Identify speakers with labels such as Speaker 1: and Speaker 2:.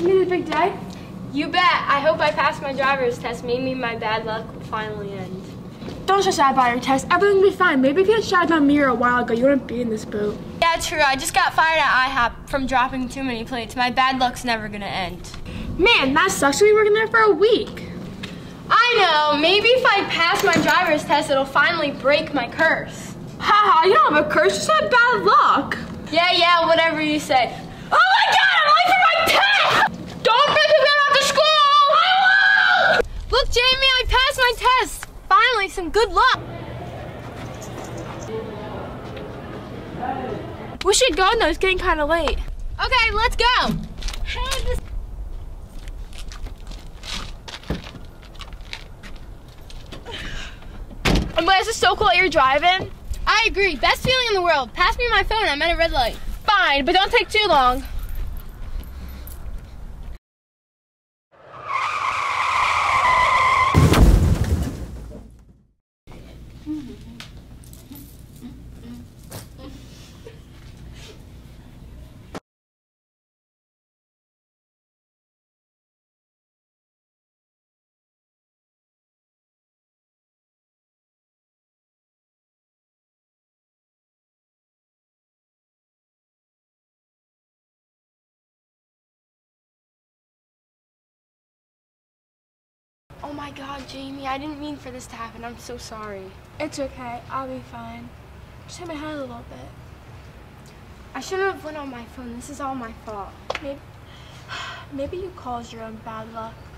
Speaker 1: gonna be the big day?
Speaker 2: You bet. I hope I pass my driver's test. Maybe my bad luck will finally end.
Speaker 1: Don't stress out about your test. Everything will be fine. Maybe if you had shot my mirror a while ago, you wouldn't be in this boat.
Speaker 2: Yeah, true. I just got fired at IHOP from dropping too many plates. My bad luck's never gonna end.
Speaker 1: Man, that sucks. We've been working there for a week.
Speaker 2: I know. Maybe if I pass my driver's test, it'll finally break my curse.
Speaker 1: Haha, you don't have a curse. You just had bad luck.
Speaker 2: Yeah, whatever you say. Oh my God, I'm late for my test! Don't make me get out of school! I won't! Look, Jamie, I passed my test. Finally, some good luck.
Speaker 1: We should go now. It's getting kind of late.
Speaker 2: Okay, let's go. Hey, this...
Speaker 1: This is so cool that you're driving.
Speaker 2: I agree. Best feeling in the world. Pass me my phone. I'm at a red light.
Speaker 1: Fine, but don't take too long.
Speaker 2: Oh my God, Jamie, I didn't mean for this to happen. I'm so sorry.
Speaker 1: It's okay. I'll be fine. Just hit my head a little bit.
Speaker 2: I shouldn't have went on my phone. This is all my fault.
Speaker 1: Maybe you caused your own bad luck.